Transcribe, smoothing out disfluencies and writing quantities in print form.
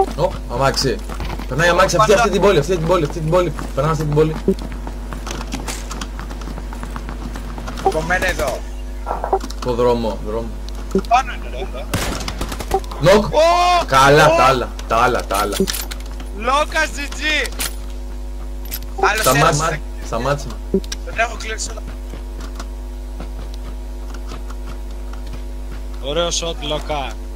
Ωπ, αμάξι. Περνάει αμάξι αυτή την πόλη, αυτή την πόλη. Περνάμε αυτή την πόλη. Κομμένε εδώ. Το δρόμο. Πάνω είναι ρε εδώ. Νοκ. Καλά, τα άλλα. Λόκα GG. Άλλος ένας. Σταμάτησε. Δεν έχω κλείσει όλα. Ωραίο shot, Λόκα.